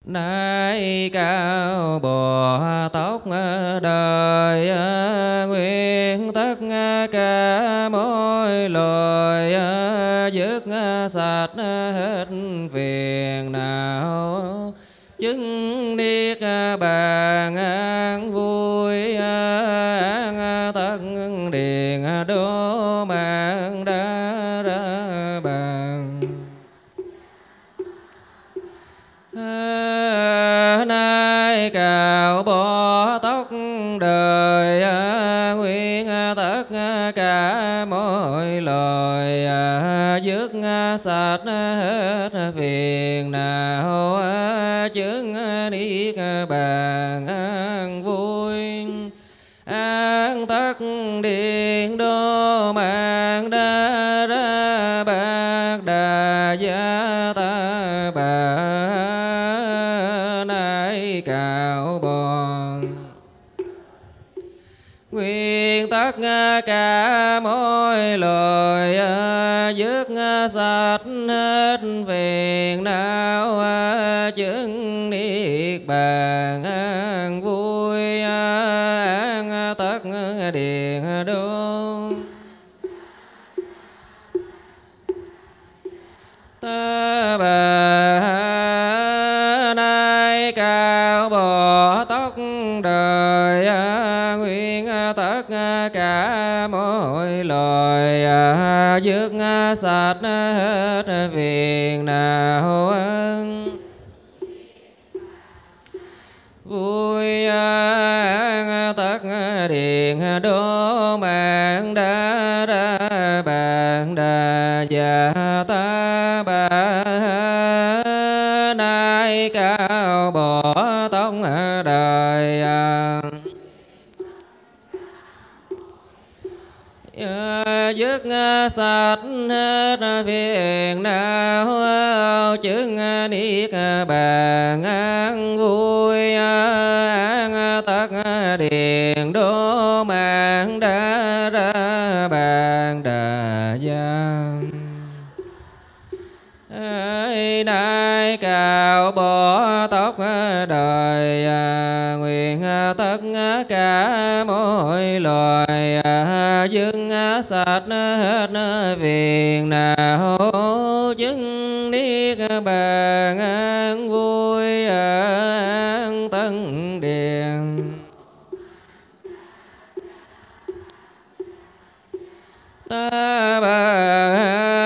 Nay cao Bồ Tát đời nguyện tất cả mọi loài dứt sạch hết phiền não, chứng niết bàn an vui, an tất điện đô mạng đa ra bàn. Nay cầu Bồ Tát đời nguyện tất cả mọi loài dứt sạch hết phiền não, chứng niết bàn an vui, an tất điện đô mạng đa ra bát đà gia ta bà. Nay cầu Bồ nguyện tất cả mọi loài dứt sạch hết phiền não, chứng niết bàn an vui, an tất điện đô ta bà. Nay cao Bồ Tát đời nguyện tất cả mọi loài dứt sạch hết phiền não, vui an tất điện đô mạng đa ra bàn đà già ta bà. Nay cao Bồ Tát đời dứt sạch hết phiền não, chứng niết bàn an vui, an tất điện đô mạng đa ra bàn đà gia. Nay cầu Bồ Tát đời nguyện tất cả mọi loài dứt sạch hết phiền não, chứng niết bàn an vui, an tân điện ta bà.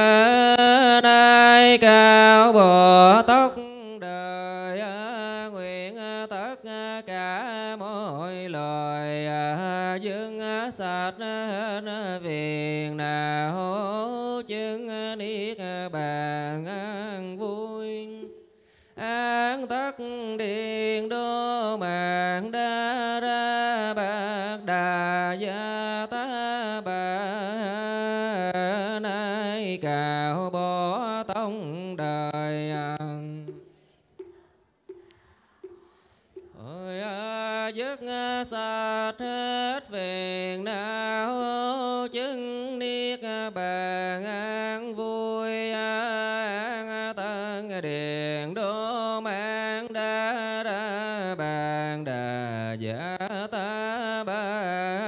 Nay cao Bồ Tát đời nguyện tất cả mọi loài dứt sạch hết phiền não, chứng niết bàn an vui, an tất điện đô mạng đa ra bát đà gia ta bà. Nay cầu Bồ Tát đời dứt sạch hết phiền não, chứng niết bàn an vui, an tân điện đô mạng đa ra bàn đà gia ta bà.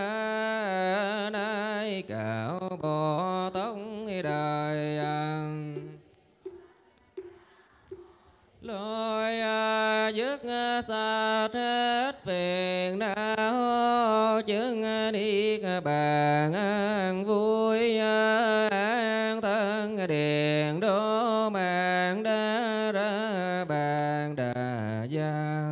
Nay cầu Bồ Tát đời lôi dứt sạch hết phiền não, chứng niết bàn an vui, an tân điện đô mạng đa ra bàn đà gia.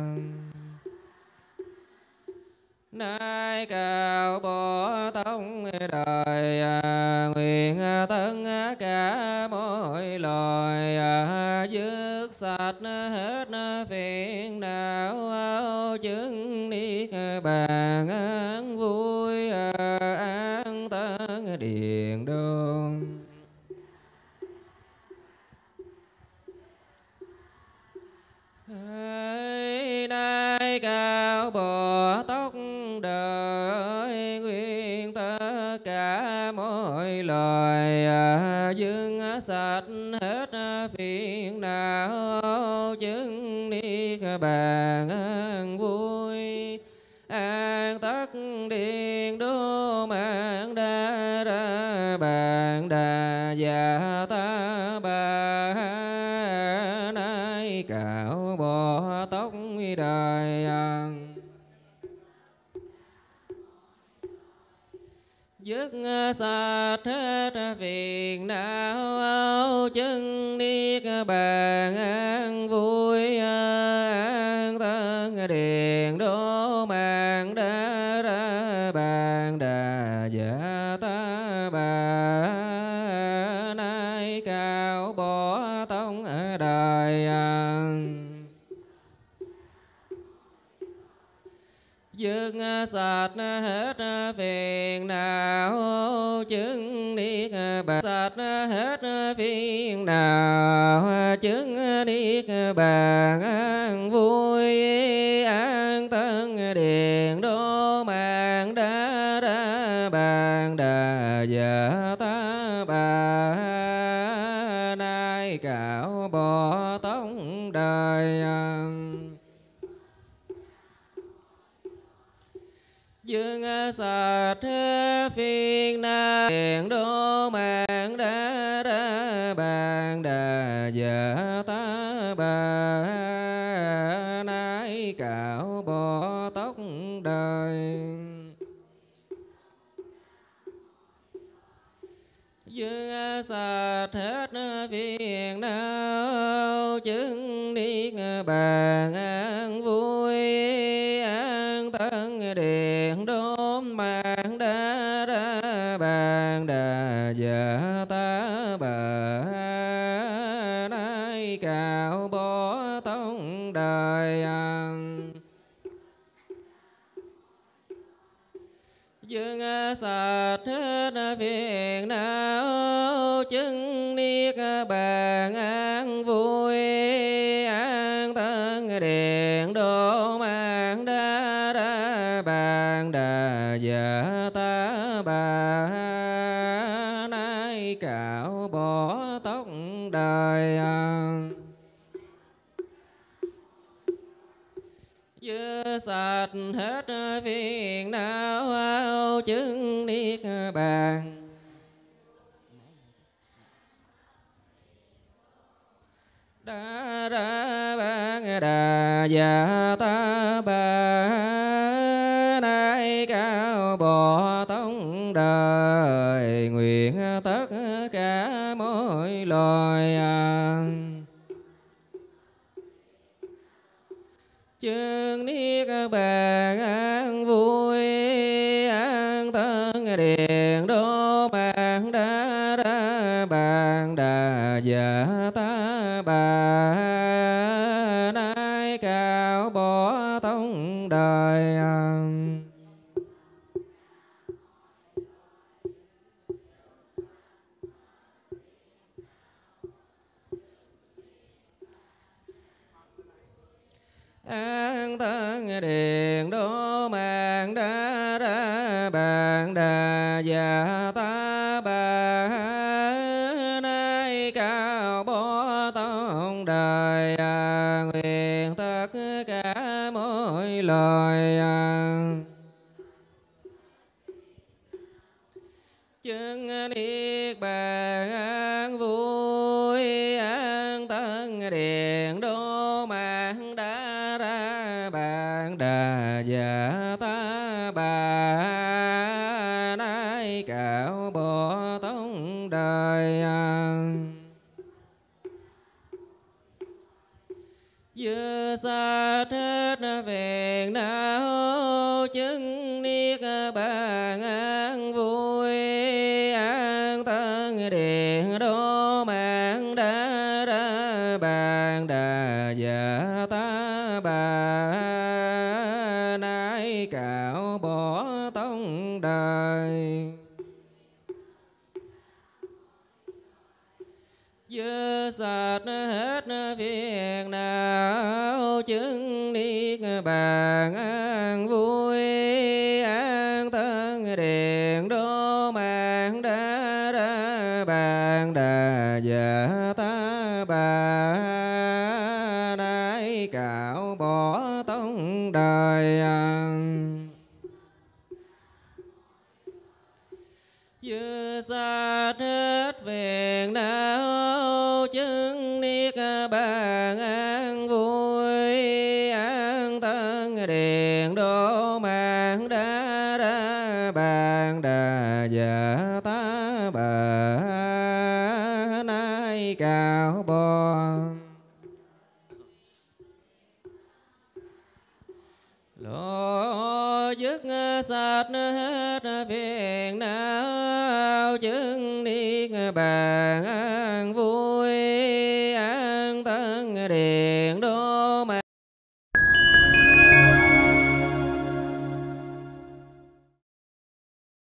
Nay cầu Bồ Tát đời nguyện tất cả mọi loài dứt sạch hết phiền não, chứng niết bàn an vui, an tân điện đô nay cao Bồ Tát đời nguyện tất cả mọi loài dứt sạch hết phiền não, chứng niết bàn an vui, an tất điện đô mạng đa ra bàn đà dạ ta bà nay cạo bỏ tóc đời dứt sạch hết phiền não, chân niết bàn an vui, an tân điện đô mạng đa ra bàn đà dạ ta bà nay cạo bỏ tóc đời dứt sạch hết phiền não, chứng niết bàn sạch hết phiền não, chứng niết bàn an vui, an tân điện đô mạng đa ra bàn đà dạ ta bà nay cạo bỏ tóc đời dứt sạch phiền não, điện đô mạng đa ra bàn đà dạ ta bà nay cạo bỏ tóc đời dứt sạch hết phiền não, chứng niết bàn an vui, an tân điện đô mạng đa ra bàn đà dạ ta bà nay cạo bỏ tóc đời dứt sạch hết phiền não, chứng niết bàn an vui, an tân điện đô mạng đa ra bàn đà dạ ta bà nay cạo bỏ tóc đời dứt sạch hết phiền não, chứng niết bàn đa ra bàn đà dạ ta bà nay cạo bỏ tóc đời, nguyện tất cả mọi loài chứng niết bàn an vui, an tân điện đô mạng đa ra bàn đà dạ ta bà nay cạo bỏ tóc đời an tân điện đô mạng đa ra bàn đà dạ ta bà nay cạo bỏ tóc đời nguyện tất cả mọi loài chứng niết bàn an vui, an tân điện đô mạng đa ra bàn đà dạ ta bà nay cạo bỏ tóc đời dứt sạch hết phiền não, chứng niết bàn an vui, an tân điện đô mạng đa ra bàn đà dạ ta bà nay cạo bỏ tóc đời dứt sạch hết phiền não, chứng niết bàn an vui, an tân điện đô mạng đa ra bàn đà dạ ta bà nay cạo bỏ thọ tông đời. Dư sát hết phiền não chứng niết bàn an vui, an thân điện đô mạng đa đa bàn đà dạ tá bà nay cao bò. Lộ dứt sạch hết phiền não chứng niết bàn